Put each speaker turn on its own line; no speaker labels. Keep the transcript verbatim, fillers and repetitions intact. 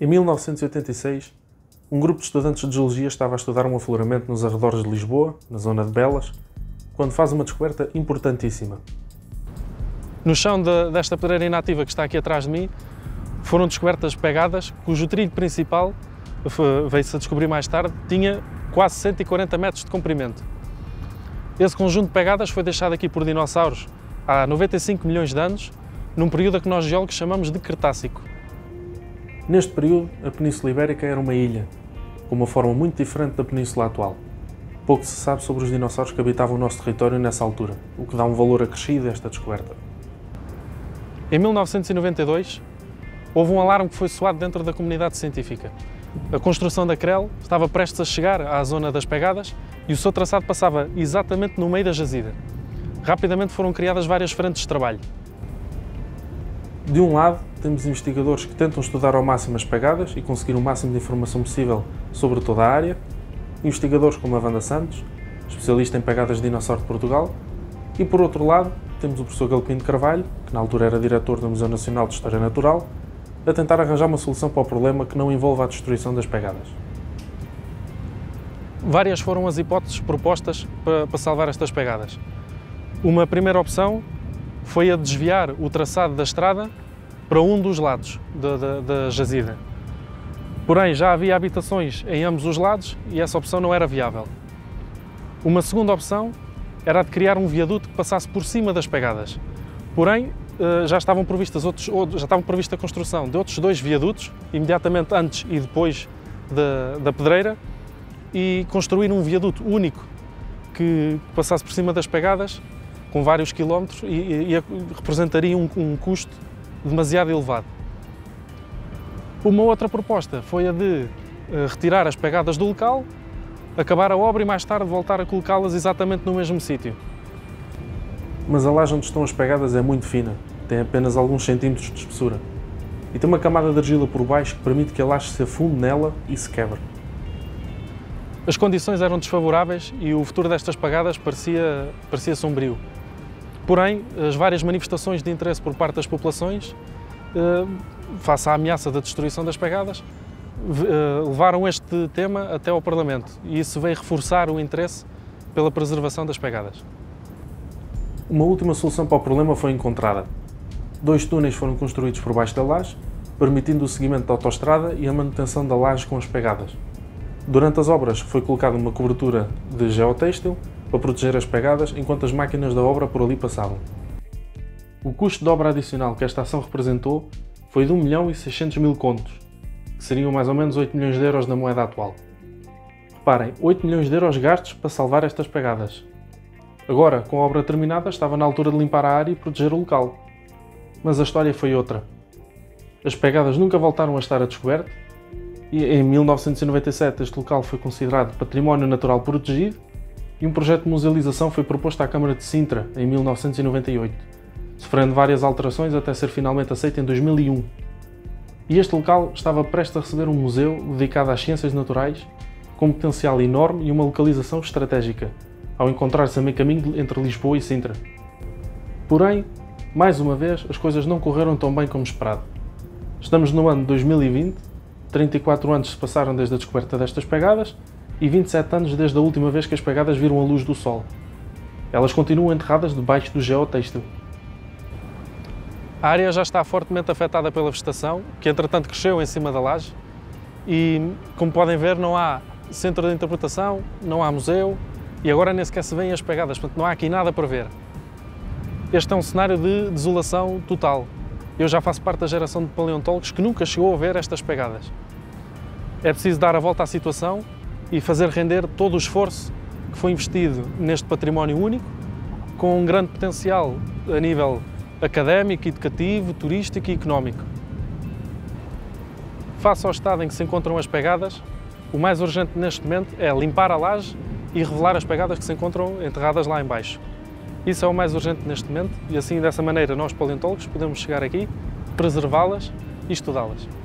Em mil novecentos e oitenta e seis, um grupo de estudantes de Geologia estava a estudar um afloramento nos arredores de Lisboa, na zona de Belas, quando faz uma descoberta importantíssima.
No chão de, desta pedreira inativa que está aqui atrás de mim, foram descobertas pegadas cujo trilho principal, veio-se a descobrir mais tarde, tinha quase cento e quarenta metros de comprimento. Esse conjunto de pegadas foi deixado aqui por dinossauros há noventa e cinco milhões de anos, num período a que nós geólogos chamamos de Cretácico.
Neste período, a Península Ibérica era uma ilha, com uma forma muito diferente da península atual. Pouco se sabe sobre os dinossauros que habitavam o nosso território nessa altura, o que dá um valor acrescido a esta descoberta.
Em mil novecentos e noventa e dois, houve um alarme que foi soado dentro da comunidade científica. A construção da C R E L estava prestes a chegar à zona das pegadas e o seu traçado passava exatamente no meio da jazida. Rapidamente foram criadas várias frentes de trabalho.
De um lado, temos investigadores que tentam estudar ao máximo as pegadas e conseguir o máximo de informação possível sobre toda a área, investigadores como a Wanda Santos, especialista em pegadas de dinossauro de Portugal, e por outro lado, temos o professor Galopim de Carvalho, que na altura era diretor do Museu Nacional de História Natural, a tentar arranjar uma solução para o problema que não envolva a destruição das pegadas.
Várias foram as hipóteses propostas para, para salvar estas pegadas. Uma primeira opção foi a desviar o traçado da estrada para um dos lados da, da, da jazida. Porém, já havia habitações em ambos os lados e essa opção não era viável. Uma segunda opção era a de criar um viaduto que passasse por cima das pegadas. Porém, já estavam previstas outros, já estavam prevista a construção de outros dois viadutos, imediatamente antes e depois da, da pedreira, e construir um viaduto único que passasse por cima das pegadas, com vários quilómetros, e, e, e representaria um, um custo demasiado elevado. Uma outra proposta foi a de uh, retirar as pegadas do local, acabar a obra e mais tarde voltar a colocá-las exatamente no mesmo sítio.
Mas a laje onde estão as pegadas é muito fina, tem apenas alguns centímetros de espessura, e tem uma camada de argila por baixo que permite que a laje se afunde nela e se quebre.
As condições eram desfavoráveis e o futuro destas pegadas parecia, parecia sombrio. Porém, as várias manifestações de interesse por parte das populações, eh, face à ameaça da destruição das pegadas, eh, levaram este tema até ao Parlamento e isso veio reforçar o interesse pela preservação das pegadas.
Uma última solução para o problema foi encontrada. Dois túneis foram construídos por baixo da laje, permitindo o seguimento da autoestrada e a manutenção da laje com as pegadas. Durante as obras foi colocada uma cobertura de geotêxtil para proteger as pegadas enquanto as máquinas da obra por ali passavam. O custo de obra adicional que esta ação representou foi de um milhão e seiscentos mil contos, que seriam mais ou menos oito milhões de euros na moeda atual. Reparem, oito milhões de euros gastos para salvar estas pegadas. Agora, com a obra terminada, estava na altura de limpar a área e proteger o local. Mas a história foi outra. As pegadas nunca voltaram a estar a descoberto e em mil novecentos e noventa e sete este local foi considerado Património Natural Protegido e um projeto de musealização foi proposto à Câmara de Sintra em mil novecentos e noventa e oito, sofrendo várias alterações até ser finalmente aceito em dois mil e um. E este local estava prestes a receber um museu dedicado às ciências naturais, com um potencial enorme e uma localização estratégica, ao encontrar-se a meio caminho entre Lisboa e Sintra. Porém, mais uma vez, as coisas não correram tão bem como esperado. Estamos no ano de dois mil e vinte, trinta e quatro anos se passaram desde a descoberta destas pegadas e vinte e sete anos desde a última vez que as pegadas viram a luz do Sol. Elas continuam enterradas debaixo do geotêxtil.
A área já está fortemente afetada pela vegetação, que entretanto cresceu em cima da laje e, como podem ver, não há centro de interpretação, não há museu e agora nem sequer se vêem as pegadas, portanto não há aqui nada para ver. Este é um cenário de desolação total. Eu já faço parte da geração de paleontólogos que nunca chegou a ver estas pegadas. É preciso dar a volta à situação e fazer render todo o esforço que foi investido neste património único, com um grande potencial a nível académico, educativo, turístico e económico. Face ao estado em que se encontram as pegadas, o mais urgente neste momento é limpar a laje e revelar as pegadas que se encontram enterradas lá em baixo. Isso é o mais urgente neste momento e assim, dessa maneira, nós paleontólogos podemos chegar aqui, preservá-las e estudá-las.